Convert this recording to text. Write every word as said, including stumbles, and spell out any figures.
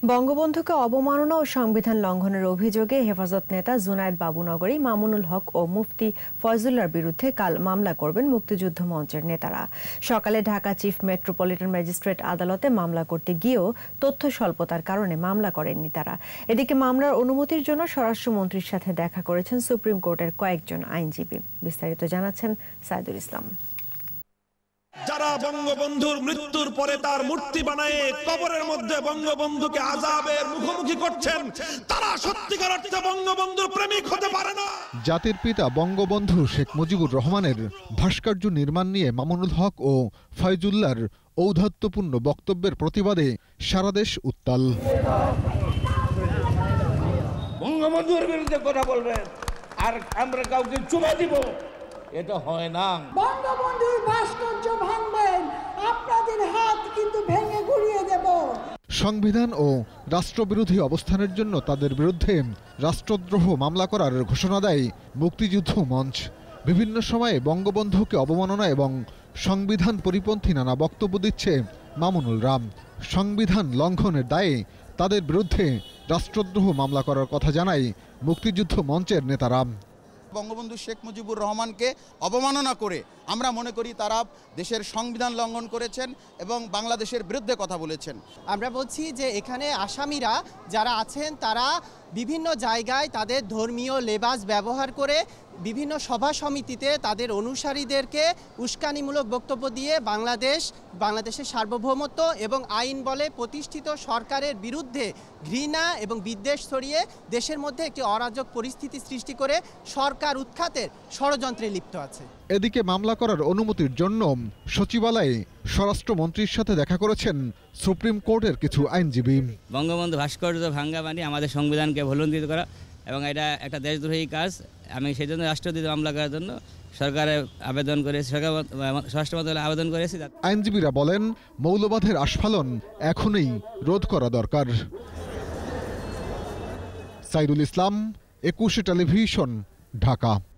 বঙ্গবন্ধুকে অবমাননা ও সংবিধান লঙ্ঘনের অভিযোগে হেফাজত নেতা জুনায়েদ বাবুনগরী, মামুনুল হক ও মুফতি ফয়জুল্লাহর বিরুদ্ধে কাল মামলা করবেন মুক্তিযুদ্ধ মঞ্চের নেতারা। সকালে ঢাকা চিফ মেট্রোপলিটন ম্যাজিস্ট্রেট আদালতে মামলা করতে গিয়েও তথ্য স্বল্পতার কারণে মামলা করেননি তারা। এদিকে মামলার অনুমতির জন্য স্বরাষ্ট্রমন্ত্রীর সাথে দেখা করেছেন সুপ্রিম কোর্টের কয়েকজন আইনজীবী। বিস্তারিত জানাচ্ছেন সাইদুল ইসলাম। যারা বঙ্গবন্ধুর মৃত্যুর পরে তার মূর্তি বানায় কবরের মধ্যে বঙ্গবন্ধুকে আযাবের মুখোমুখি করছেন, তারা সত্যিকার অর্থে বঙ্গবন্ধুর প্রেমিক হতে পারে না। জাতির পিতা বঙ্গবন্ধু শেখ মুজিবুর রহমানের ভাস্কর্য নির্মাণ নিয়ে মামুনুল হক ও ফয়জুল্লাহর ঔদ্ধত্যপূর্ণ বক্তব্যের প্রতিবাদে সারা দেশ উত্তাল। বঙ্গবন্ধুর বিরুদ্ধে কথা বলবেন আর আমরা কাউকে চুমা দিব, এটা হয় না। বঙ্গবন্ধুর ভাস্কর্য ভাঙবেন, আপনাদের হাত কিন্তু ভেঙে গুড়িয়ে দেব। সংবিধান ও রাষ্ট্রবিরোধী অবস্থানের জন্য তাদের বিরুদ্ধে রাষ্ট্রদ্রোহ মামলা করার ঘোষণা দেয় মুক্তিযুদ্ধ মঞ্চ। বিভিন্ন সময়ে বঙ্গবন্ধুকে অবমাননা এবং সংবিধান পরিপন্থী নানা বক্তব্য দিচ্ছে মামুনুল রাম। সংবিধান লঙ্ঘনের দায়ে তাদের বিরুদ্ধে রাষ্ট্রদ্রোহ মামলা করার কথা জানায় মুক্তিযুদ্ধ মঞ্চের নেতারা। বঙ্গবন্ধু শেখ মুজিবুর রহমানকে অবমাননা করে আমরা মনে করি তারা দেশের সংবিধান লঙ্ঘন করেছেন এবং বাংলাদেশের বিরুদ্ধে কথা বলেছেন। আমরা বলছি যে এখানে আসামিরা যারা আছেন তারা বিভিন্ন জায়গায় তাদের ধর্মীয় লেবাস ব্যবহার করে বিভিন্ন সভা সমিতিতে তাদের অনুসারীদেরকে উস্কানিমূলক বক্তব্য দিয়ে বাংলাদেশ বাংলাদেশের সার্বভৌমত্ব এবং আইন বলে প্রতিষ্ঠিত সরকারের বিরুদ্ধে ঘৃণা এবং বিদ্বেষ ছড়িয়ে দেশের মধ্যে একটি অরাজক পরিস্থিতি সৃষ্টি করে সরকার উৎখাতের ষড়যন্ত্রে লিপ্ত আছে। এদিকে মামলা করার অনুমতির জন্য সচিবালয়ে স্বরাষ্ট্রমন্ত্রীর সাথে দেখা করেছেন সুপ্রিম কোর্টের কিছু আইনজীবী। বঙ্গবন্ধু ভাস্কর্য ভাঙ্গা মানে আমাদের সংবিধানকে ভুলুণ্ঠিত করা এবং এটা একটা দেশদ্রোহী কাজ। আমি সেই জন্য রাষ্ট্রদ্রোহী মামলা করার জন্য সরকারে আবেদন করেছি, সরকার স্বরাষ্ট্র মন্ত্রণালয়ে আবেদন করেছি। আইনজীবীরা বলেন মৌলবাদের আস্ফালন এখনই রোধ করা দরকার। সাইদুল ইসলাম, একুশে টেলিভিশন, ঢাকা।